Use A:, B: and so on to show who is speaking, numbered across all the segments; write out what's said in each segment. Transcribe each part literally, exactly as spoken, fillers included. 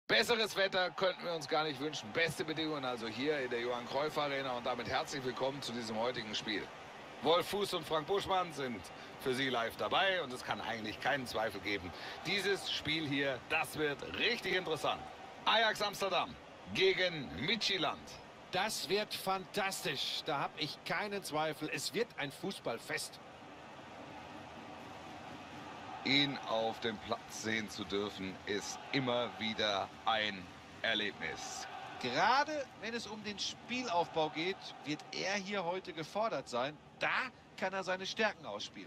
A: Besseres Wetter könnten wir uns gar nicht wünschen. Beste Bedingungen also hier in der Johann Cruyff Arena und damit herzlich willkommen zu diesem heutigen Spiel. Wolf Fuß und Frank Buschmann sind für Sie live dabei und es kann eigentlich keinen Zweifel geben. Dieses Spiel hier, das wird richtig interessant. Ajax Amsterdam gegen Midtjylland.
B: Das wird fantastisch. Da habe ich keinen Zweifel. Es wird ein Fußballfest.
A: Ihn auf dem Platz sehen zu dürfen, ist immer wieder ein Erlebnis.
B: Gerade wenn es um den Spielaufbau geht, wird er hier heute gefordert sein. Da kann er seine Stärken ausspielen.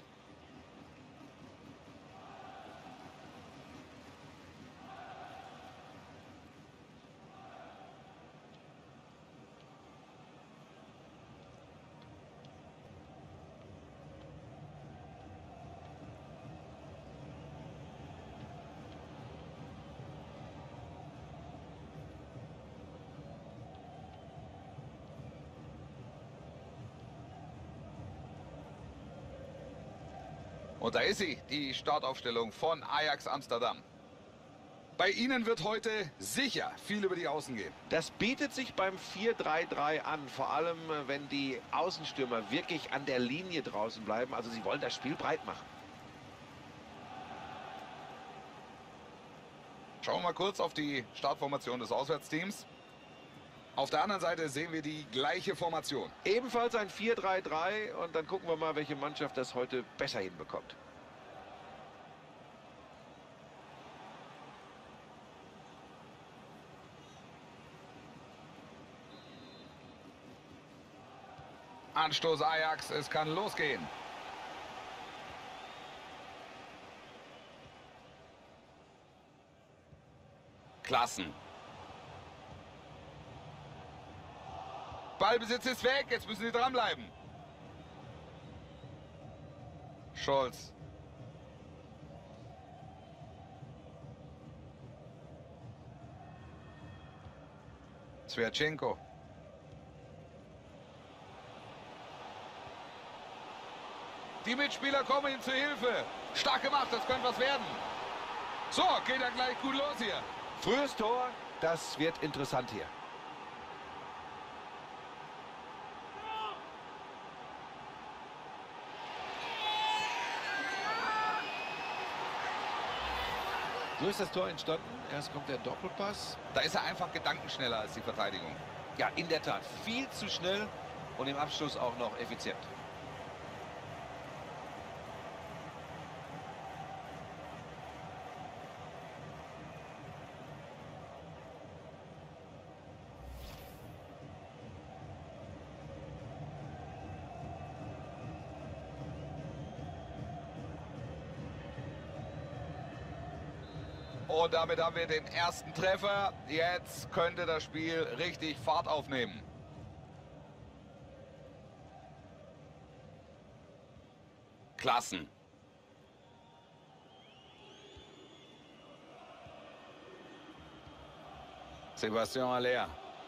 A: Und da ist sie, die Startaufstellung von Ajax Amsterdam. Bei ihnen wird heute sicher viel über die Außen gehen.
B: Das bietet sich beim vier drei drei an, vor allem wenn die Außenstürmer wirklich an der Linie draußen bleiben. Also sie wollen das Spiel breit machen.
A: Schauen wir mal kurz auf die Startformation des Auswärtsteams. Auf der anderen Seite sehen wir die gleiche Formation.
B: Ebenfalls ein vier drei drei und dann gucken wir mal, welche Mannschaft das heute besser hinbekommt.
A: Anstoß Ajax, es kann losgehen. Klassen. Ballbesitz ist weg, jetzt müssen sie dranbleiben. Scholz. Zwerchenko. Die Mitspieler kommen ihm zu Hilfe. Stark gemacht, das könnte was werden. So, geht er gleich gut los hier.
B: Frühes Tor, das wird interessant hier. So ist das Tor entstanden. Erst kommt der Doppelpass.
A: Da ist er einfach gedankenschneller als die Verteidigung.
B: Ja, in der Tat. Viel zu schnell und im Abschluss auch noch effizient.
A: Und damit haben wir den ersten Treffer. Jetzt könnte das Spiel richtig Fahrt aufnehmen. Klassen. Sebastian Haller.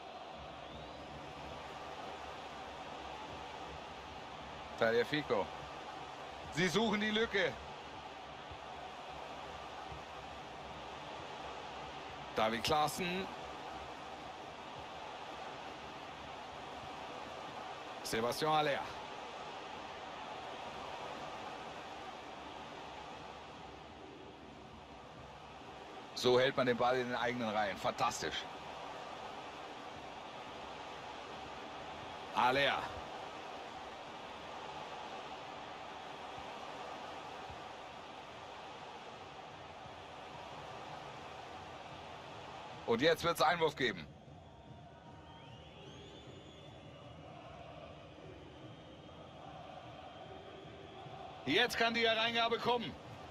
A: Tagliafico. Sie suchen die Lücke. David Klaassen. Sebastian Haller. So hält man den Ball in den eigenen Reihen. Fantastisch. Haller. Und jetzt wird es Einwurf geben. Jetzt kann die Hereingabe kommen.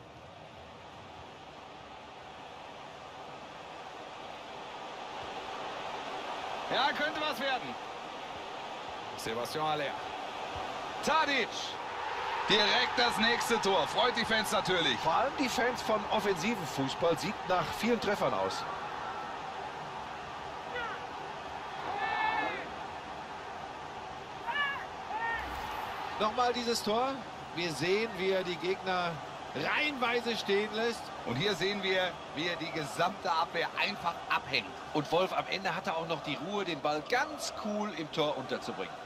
A: Ja, könnte was werden. Sebastian Haller. Tadic. Direkt das nächste Tor. Freut die Fans natürlich.
B: Vor allem die Fans von offensiven Fußball. Sieht nach vielen Treffern aus. Nochmal dieses Tor. Wir sehen, wie er die Gegner reihenweise stehen lässt.
A: Und hier sehen wir, wie er die gesamte Abwehr einfach abhängt.
B: Und Wolf, am Ende hat er auch noch die Ruhe, den Ball ganz cool im Tor unterzubringen.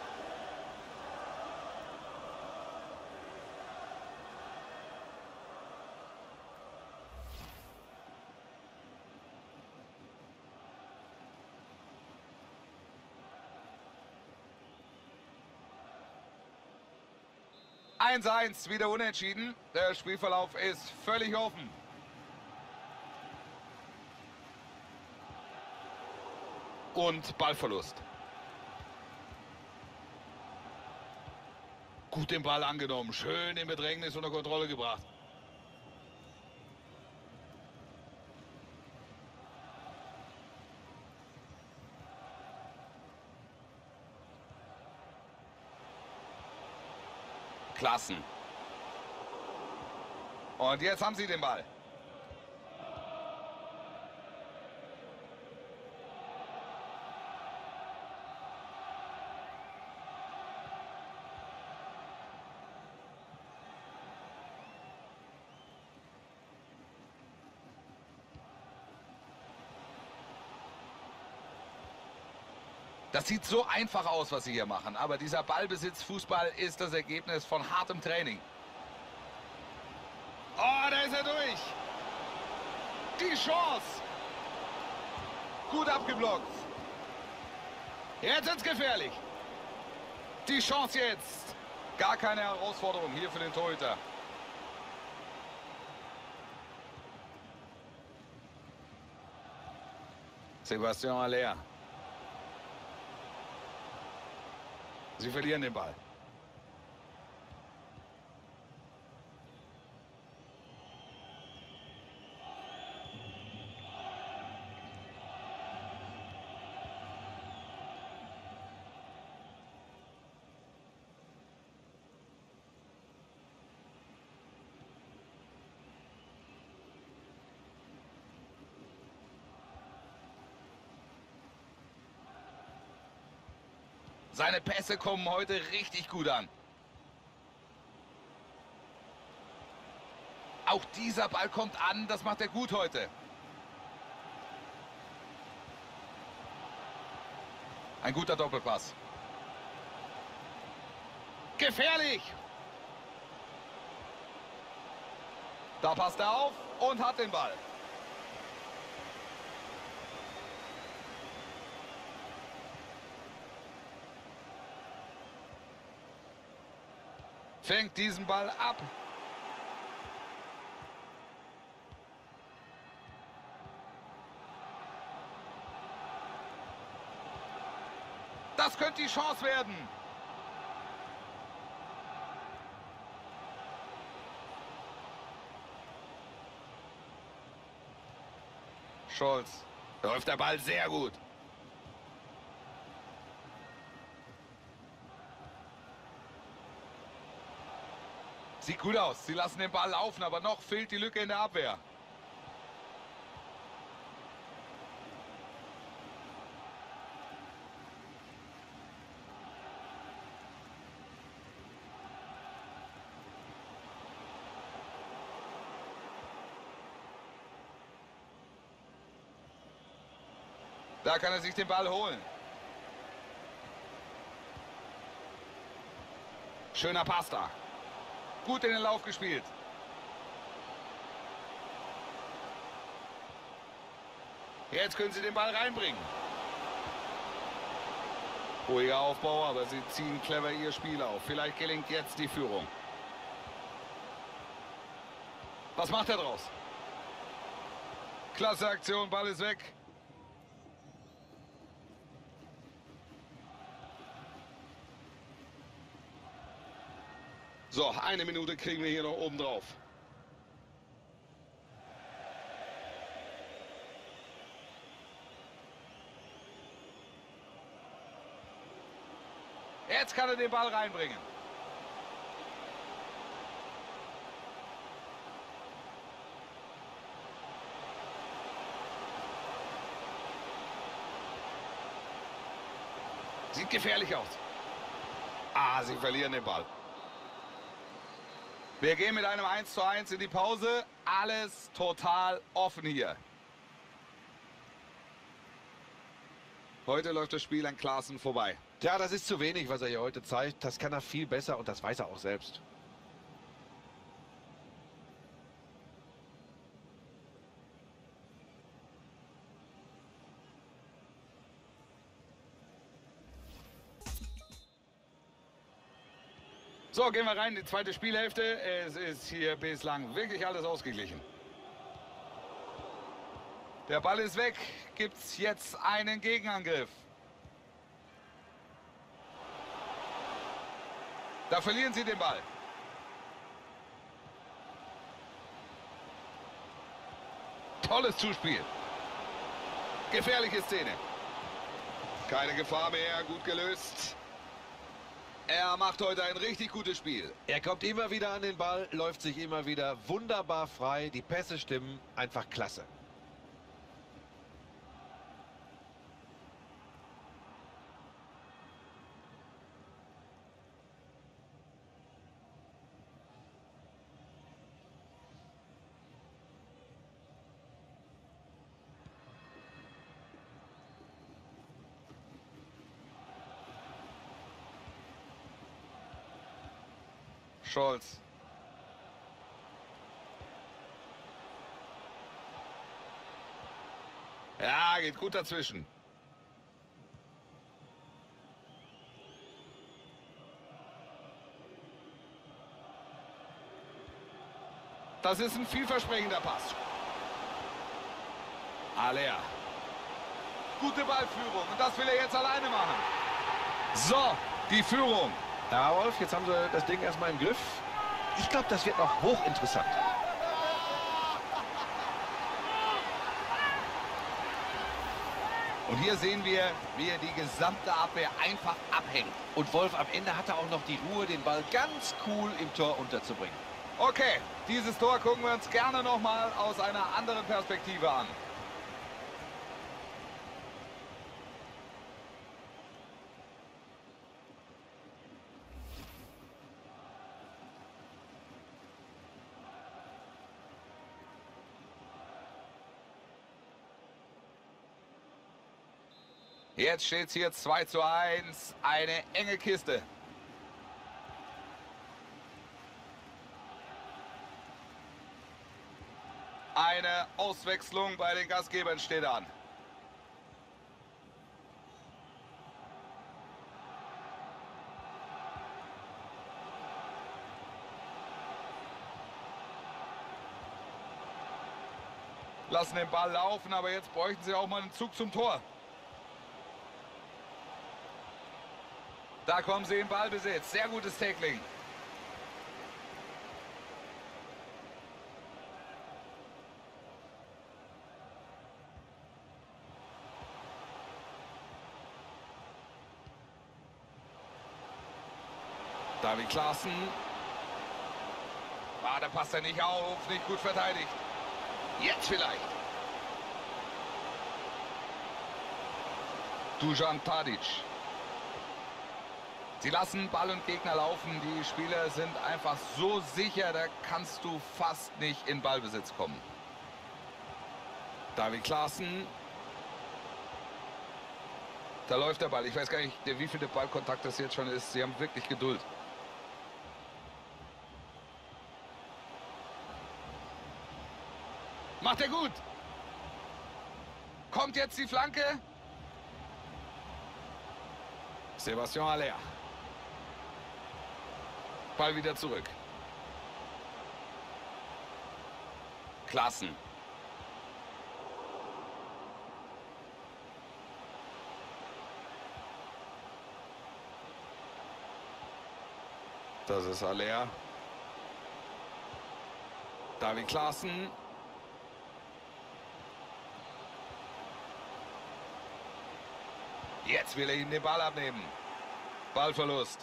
A: eins eins, wieder unentschieden. Der Spielverlauf ist völlig offen. Und Ballverlust. Gut den Ball angenommen, schön in Bedrängnis unter Kontrolle gebracht. Klassen. Und jetzt haben sie den Ball. Das sieht so einfach aus, was sie hier machen. Aber dieser Ballbesitz-Fußball ist das Ergebnis von hartem Training. Oh, da ist er durch. Die Chance. Gut abgeblockt. Jetzt ist es gefährlich. Die Chance jetzt. Gar keine Herausforderung hier für den Torhüter. Sebastian Haller. Sie verlieren den Ball. Seine Pässe kommen heute richtig gut an. Auch dieser Ball kommt an, das macht er gut heute. Ein guter Doppelpass. Gefährlich! Da passt er auf und hat den Ball. Fängt diesen Ball ab. Das könnte die Chance werden. Scholz. Da läuft der Ball sehr gut. Sieht gut aus. Sie lassen den Ball laufen, aber noch fehlt die Lücke in der Abwehr. Da kann er sich den Ball holen. Schöner Pass da. Gut in den Lauf gespielt. Jetzt können sie den Ball reinbringen. Ruhiger Aufbau, aber sie ziehen clever ihr Spiel auf. Vielleicht gelingt jetzt die Führung. Was macht er draus? Klasse Aktion, Ball ist weg. So, eine Minute kriegen wir hier noch oben drauf. Jetzt kann er den Ball reinbringen. Sieht gefährlich aus. Ah, sie verlieren den Ball. Wir gehen mit einem eins zu eins in die Pause. Alles total offen hier. Heute läuft das Spiel an Klaassen vorbei.
B: Tja, das ist zu wenig, was er hier heute zeigt. Das kann er viel besser und das weiß er auch selbst.
A: So, gehen wir rein in die zweite Spielhälfte. Es ist hier bislang wirklich alles ausgeglichen. Der Ball ist weg. Gibt es jetzt einen Gegenangriff? Da verlieren sie den Ball. Tolles Zuspiel. Gefährliche Szene. Keine Gefahr mehr, gut gelöst. Er macht heute ein richtig gutes Spiel.
B: Er kommt immer wieder an den Ball, läuft sich immer wieder wunderbar frei. Die Pässe stimmen, einfach klasse.
A: Scholz. Ja, geht gut dazwischen. Das ist ein vielversprechender Pass. Alea. Gute Ballführung und das will er jetzt alleine machen. So, die Führung.
B: Ja, Wolf, jetzt haben sie das Ding erstmal im Griff. Ich glaube, das wird noch hochinteressant.
A: Und hier sehen wir, wie er die gesamte Abwehr einfach abhängt.
B: Und Wolf, am Ende hat er auch noch die Ruhe, den Ball ganz cool im Tor unterzubringen.
A: Okay, dieses Tor gucken wir uns gerne noch mal aus einer anderen Perspektive an. Jetzt steht es hier zwei zu eins. Eine enge Kiste. Eine Auswechslung bei den Gastgebern steht an. Lassen den Ball laufen, aber jetzt bräuchten sie auch mal einen Zug zum Tor. Da kommen sie in Ballbesitz. Sehr gutes Tackling. David Klaassen. Ah, da passt er nicht auf. Nicht gut verteidigt. Jetzt vielleicht. Dusan Tadic. Sie lassen Ball und Gegner laufen. Die Spieler sind einfach so sicher, da kannst du fast nicht in Ballbesitz kommen. David Klaassen. Da läuft der Ball. Ich weiß gar nicht, wie viel der Ballkontakt das jetzt schon ist. Sie haben wirklich Geduld. Macht er gut. Kommt jetzt die Flanke. Sebastian Haller. Ball wieder zurück. Klaassen. Das ist Haller. David Klaassen. Jetzt will er ihm den Ball abnehmen. Ballverlust.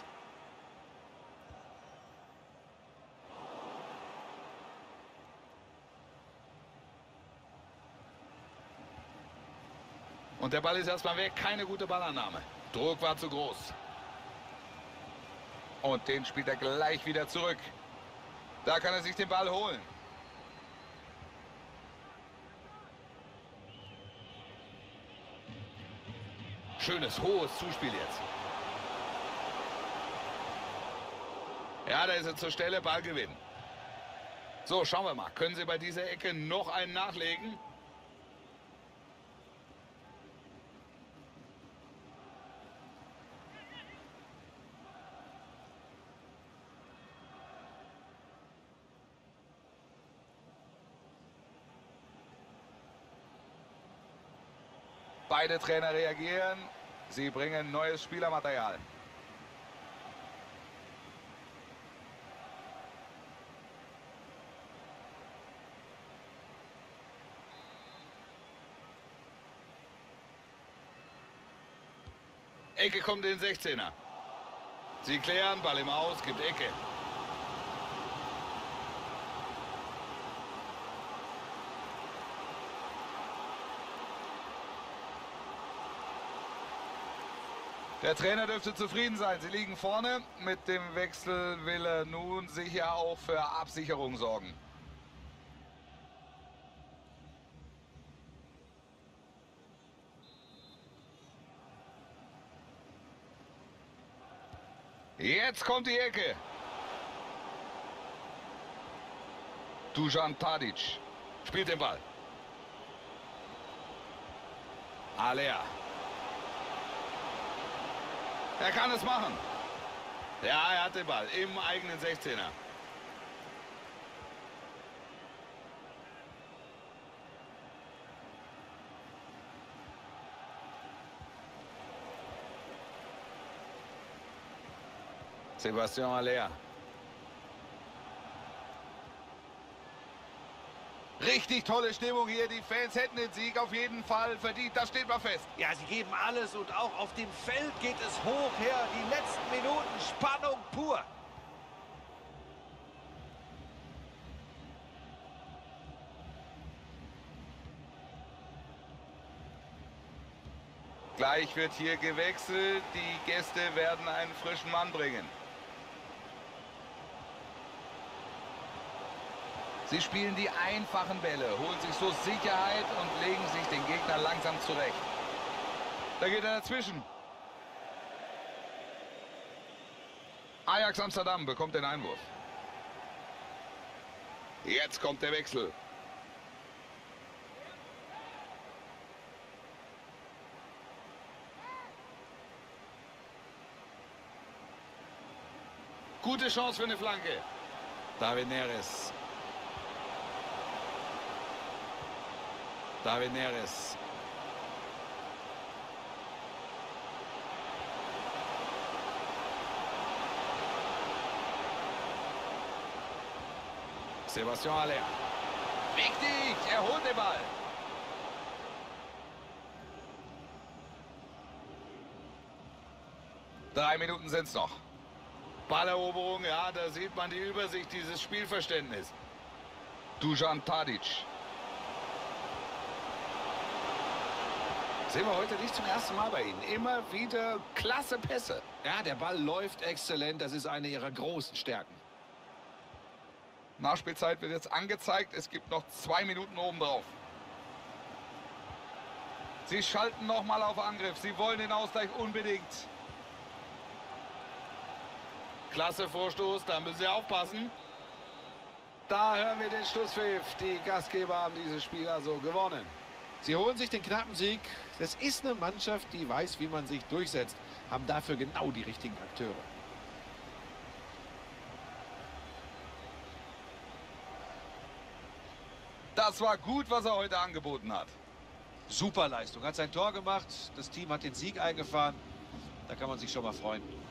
A: Und der Ball ist erstmal weg. Keine gute Ballannahme. Druck war zu groß. Und den spielt er gleich wieder zurück. Da kann er sich den Ball holen. Schönes, hohes Zuspiel jetzt. Ja, da ist er zur Stelle, Ballgewinn. So, schauen wir mal. Können Sie bei dieser Ecke noch einen nachlegen? Beide Trainer reagieren. Sie bringen neues Spielermaterial. Ecke kommt in den sechzehner. Sie klären, Ball im Aus, gibt Ecke. Der Trainer dürfte zufrieden sein. Sie liegen vorne. Mit dem Wechsel will er nun sicher auch für Absicherung sorgen. Jetzt kommt die Ecke. Dusan Tadic spielt den Ball. Alea. Er kann es machen. Ja, er hat den Ball im eigenen sechzehner. Sebastian Haller. Richtig tolle Stimmung hier. Die Fans hätten den Sieg auf jeden Fall verdient. Das steht mal fest.
B: Ja, sie geben alles und auch auf dem Feld geht es hoch her. Die letzten Minuten Spannung pur.
A: Gleich wird hier gewechselt. Die Gäste werden einen frischen Mann bringen. Sie spielen die einfachen Bälle, holen sich so Sicherheit und legen sich den Gegner langsam zurecht. Da geht er dazwischen. Ajax Amsterdam bekommt den Einwurf. Jetzt kommt der Wechsel. Gute Chance für eine Flanke. David Neres. David Neres. Sebastian Haller. Wichtig, er holt den Ball. Drei Minuten sind es noch. Balleroberung, ja, da sieht man die Übersicht, dieses Spielverständnis. Dusan Tadic. Sehen wir heute nicht zum ersten Mal bei Ihnen. Immer wieder klasse Pässe.
B: Ja, der Ball läuft exzellent. Das ist eine ihrer großen Stärken.
A: Nachspielzeit wird jetzt angezeigt. Es gibt noch zwei Minuten obendrauf. Sie schalten nochmal auf Angriff. Sie wollen den Ausgleich unbedingt. Klasse Vorstoß, da müssen Sie aufpassen. Da hören wir den Schlusspfiff. Die Gastgeber haben dieses Spiel also gewonnen.
B: Sie holen sich den knappen Sieg. Das ist eine Mannschaft, die weiß, wie man sich durchsetzt. Haben dafür genau die richtigen Akteure.
A: Das war gut, was er heute angeboten hat.
B: Super Leistung. Hat sein Tor gemacht. Das Team hat den Sieg eingefahren. Da kann man sich schon mal freuen.